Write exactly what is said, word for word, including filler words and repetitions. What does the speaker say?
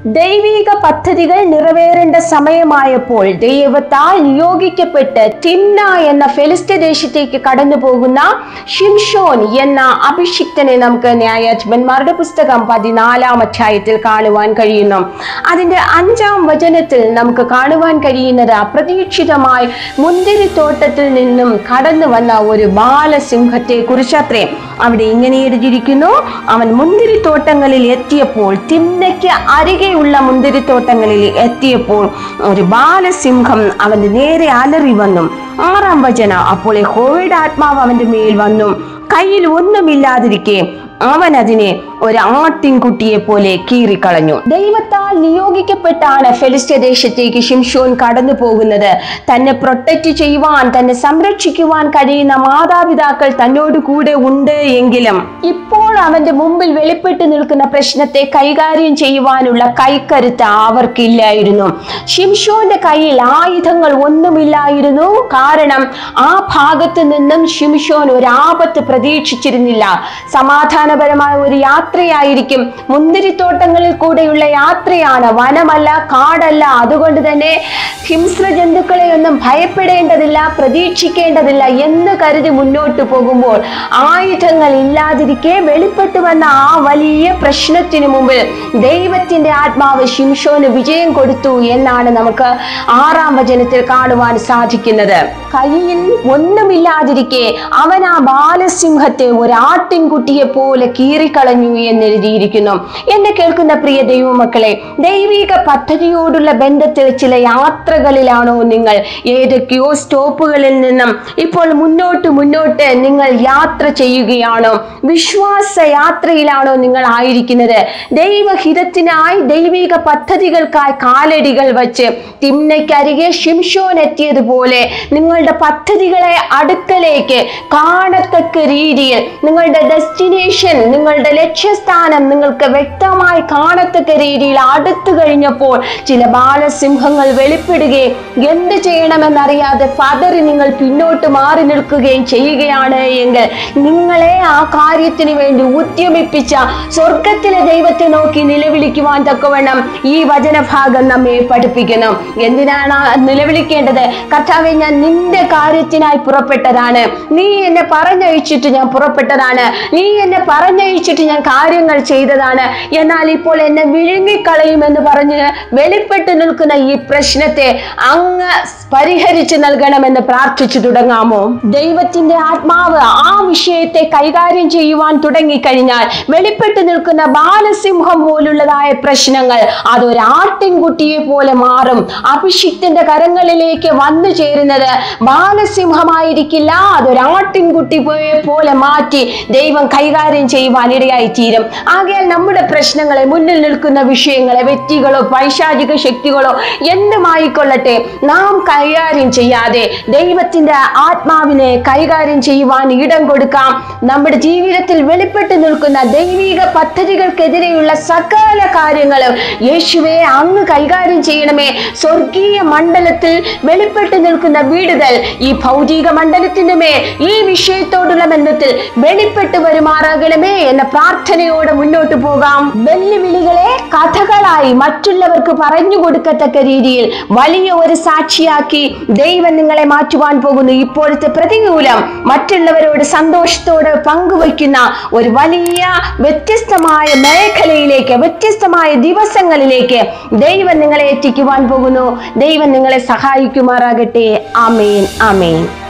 ദൈവിക പദ്ധതികൾ നിറവേറേണ്ട സമയമായപ്പോൾ ദൈവത്താൽ നിയോഗിക്കപ്പെട്ട് തിമ്ന എന്ന ഫെലിസ്ത്യ ദേശത്തേക്ക് കടന്നു പോകുന്ന ശിംശോൻ എന്ന അഭിഷിക്തനെ നമുക്ക് ന്യായാധിപന്മാരുടെ പുസ്തകം പതിനാലാം അധ്യായത്തിൽ കാണുവാൻ കഴിയുന്നു. അതിന്റെ അഞ്ചാം വചനത്തിൽ നമുക്ക് കാണുവാൻ കഴിയുന്നത് അപ്രതീക്ഷിതമായി മുന്തിരിത്തോട്ടത്തിൽ നിന്നും കടന്നു വന്ന ഒരു ബാലസിംഹത്തെ കുറിച്ചത്രേ. അവിടെ ഇങ്ങനെ എഴുതിയിരിക്കുന്നു, അവൻ മുന്തിരിത്തോട്ടങ്ങളിൽ എത്തിയപ്പോൾ തിമ്നയ്ക്ക് അരികെയുള്ള മുന്തിരിത്തോട്ടങ്ങളിൽ എത്തിയപ്പോൾ ഒരു ബാലസിംഹം അവന്റെ നേരെ അലറി വന്നു. ആറാം വചനം, അപ്പോൾ യഹോവയുടെ ആത്മാവ് അവന്റെ മേൽ വന്നു, കയ്യിൽ ഒന്നുമില്ലാതിരിക്കെ അവൻ അതിനെ ഒരു ആട്ടിൻകുട്ടിയെ പോലെ കീറിക്കളഞ്ഞു. ദൈവത്താൽ നിയോഗിക്കപ്പെട്ടാണ് ഫെലിസ്ത്യ ദേശത്തേക്ക് ശിംശോൻ കടന്നു പോകുന്നത്. തന്നെ പ്രൊട്ടക്റ്റ് ചെയ്യുവാൻ, തന്നെ സംരക്ഷിക്കുവാൻ കഴിയുന്ന മാതാപിതാക്കൾ തന്നോട് കൂടെ ഉണ്ട് എങ്കിലും ഇപ്പോൾ അവന്റെ മുമ്പിൽ വെളിപ്പെട്ട് നിൽക്കുന്ന പ്രശ്നത്തെ കൈകാര്യം ചെയ്യുവാനുള്ള കൈക്കരുത്ത് അവർക്കില്ലായിരുന്നു. ശിംശോന്റെ കയ്യിൽ ആയുധങ്ങൾ ഒന്നുമില്ലായിരുന്നു. കാരണം ആ ഭാഗത്ത് നിന്നും ശിംശോൻ ഒരു ആപത്ത് പ്രതീക്ഷിച്ചിരുന്നില്ല. സമാധാനപരമായ ഒരു യാത്രയായിരിക്കും. മുന്തിരിത്തോട്ടങ്ങളിൽ കൂടെയുള്ള യാത്രയാണ്, വനമല്ല, കാടല്ല. അതുകൊണ്ട് തന്നെ ഹിംസ്ര ജന്തുക്കളെ ഒന്നും ഭയപ്പെടേണ്ടതില്ല, പ്രതീക്ഷിക്കേണ്ടതില്ല എന്ന് കരുതി മുന്നോട്ട് പോകുമ്പോൾ ആയുധങ്ങൾ ഇല്ലാതിരിക്കെ വെളിപ്പെട്ടു വന്ന ആ വലിയ പ്രശ്നത്തിനു മുമ്പിൽ ദൈവത്തിന്റെ ആത്മാവ് ശിംശോന് വിജയം കൊടുത്തു എന്നാണ് നമുക്ക് ആറാം വചനത്തിൽ കാണുവാൻ സാധിക്കുന്നത്. കയ്യിൽ ഒന്നുമില്ലാതിരിക്കെ അവൻ ആ ബാലസിംഹത്തെ ഒരു ആട്ടിൻകുട്ടിയെ പോലെ കീറിക്കളഞ്ഞു എന്നെഴുതിയിരിക്കുന്നു. എന്നെ കേൾക്കുന്ന പ്രിയ ദൈവമക്കളെ, ദൈവിക പദ്ധതിയോടുള്ള ബന്ധത്തിൽ ചില യാത്രകളിലാണോ നിങ്ങൾ? ഏതൊക്കെയോ സ്റ്റോപ്പുകളിൽ നിന്നും ഇപ്പോൾ മുന്നോട്ട് മുന്നോട്ട് നിങ്ങൾ യാത്ര ചെയ്യുകയാണോ? വിശ്വാസ യാത്രയിലാണോ നിങ്ങൾ ആയിരിക്കുന്നത്? ദൈവഹിതത്തിനായി, ദൈവിക പദ്ധതികൾക്കായി കാലടികൾ വച്ച് തിമ്നയ്ക്കരികെ ശിംശോൻ എത്തിയതുപോലെ നിങ്ങളുടെ പദ്ധതികളെ അടുക്കലേക്ക് കാണത്തക്ക രീതിയിൽ, നിങ്ങളുടെ ഡെസ്റ്റിനേഷൻ, നിങ്ങളുടെ ലക്ഷ്യസ്ഥാനം നിങ്ങൾക്ക് വ്യക്തമായി കാണത്തക്ക രീതിയിൽ അടുത്തു കഴിഞ്ഞപ്പോൾ ചില ബാലസിംഹങ്ങൾ വെളിപ്പെടുകയും എന്ത് ചെയ്യണമെന്നറിയാതെ പതറി നിങ്ങൾ പിന്നോട്ട് മാറി നിൽക്കുകയും ചെയ്യുകയാണ് എങ്കിൽ നിങ്ങളെ ആ കാര്യത്തിന് വേണ്ടി ഉദ്യമിപ്പിച്ച സ്വർഗത്തിലെ ദൈവത്തെ നോക്കി നിലവിളിക്കുവാൻ തക്കവണ്ണം ഈ വചനഭാഗം നമ്മെ പഠിപ്പിക്കുന്നു. എന്തിനാണ് നിലവിളിക്കേണ്ടത്? കർത്താവേ, ഞാൻ നിന്റെ കാര്യത്തിനായി പുറപ്പെട്ടതാണ്, നീ എന്നെ പറഞ്ഞയച്ചിട്ട് ഞാൻ പുറപ്പെട്ടതാണ്, നീ എന്നെ പറഞ്ഞയച്ചിട്ട് ഞാൻ കാര്യങ്ങൾ ചെയ്തതാണ്, എന്നാൽ ഇപ്പോൾ എന്നെ വിഴുങ്ങിക്കളയുമെന്ന് പറഞ്ഞ് വെളിപ്പെട്ട് നിൽക്കുന്ന ഈ പ്രശ്നത്തെ അങ്ങ് പരിഹരിച്ചു നൽകണമെന്ന് പ്രാർത്ഥിച്ചു തുടങ്ങാമോ? ദൈവത്തിന്റെ ആത്മാവ് ആ വിഷയത്തെ കൈകാര്യം ചെയ്യുവാൻ തുടങ്ങിക്കഴിഞ്ഞാൽ വെളിപ്പെട്ട് നിൽക്കുന്ന ബാലസിംഹം പോലുള്ളതായ പ്രശ്നങ്ങൾ അതൊരു ആട്ടിൻകുട്ടിയെ പോലെ മാറും. അഭിഷിക്തന്റെ കരങ്ങളിലേക്ക് വന്നു ചേരുന്നത് ബാലസിംഹമായിരിക്കില്ല, അതൊരു ആട്ടിൻകുട്ടിയെ പോലെ മാറ്റി ദൈവം കൈകാര്യം ചെയ്യുവാൻ ഇടയായി തീരും. ആകയാൽ നമ്മുടെ പ്രശ്നങ്ങളെ, മുന്നിൽ നിൽക്കുന്ന വിഷയങ്ങളെ, വ്യക്തികളോ പൈശാചിക ശക്തികളോ എന്തുമായിക്കൊള്ളട്ടെ, നാം കൈകാര്യം ചെയ്യാതെ ദൈവത്തിന്റെ ആത്മാവിനെ കൈകാര്യം ചെയ്യുവാൻ ഇടം കൊടുക്കാം. നമ്മുടെ ജീവിതത്തിൽ വെളിപ്പെട്ട് നിൽക്കുന്ന ദൈവിക പദ്ധതികൾക്കെതിരെയുള്ള സകല കാര്യങ്ങളും യേശുവേ അങ്ങ് കൈകാര്യം ചെയ്യണമേ. സ്വർഗീയ മണ്ഡലത്തിൽ വെളിപ്പെട്ട് നിൽക്കുന്ന വിടുതൽ ഈ ഭൗതിക മണ്ഡലത്തിന്റെ മേൽ ഈ വിഷയത്തോടുള്ള ബന്ധത്തിൽ വെളിപ്പെട്ട് വരുമാറാകണമേ എന്ന പ്രാർത്ഥനയോടെ മുന്നോട്ട് പോകാം. വെല്ലുവിളികളെ കഥകളായി മറ്റുള്ളവർക്ക് പറഞ്ഞു കൊടുക്കത്തക്ക രീതിയിൽ വലിയ ഒരു സാക്ഷിയാക്കി ദൈവം നിങ്ങളെ മാറ്റുവാൻ പോകുന്നു. ഇപ്പോഴത്തെ പ്രതികൂലം മറ്റുള്ളവരോട് സന്തോഷത്തോടെ പങ്കുവയ്ക്കുന്ന ഒരു വലിയ വ്യത്യസ്തമായ മേഖലയിലേക്ക്, വ്യത്യസ്തമായ ദിവസങ്ങളിലേക്ക് ദൈവം നിങ്ങളെ എത്തിക്കുവാൻ പോകുന്നു. ദൈവം നിങ്ങളെ സഹായിക്കുമാറാകട്ടെ. ആമേൻ, ആമേൻ.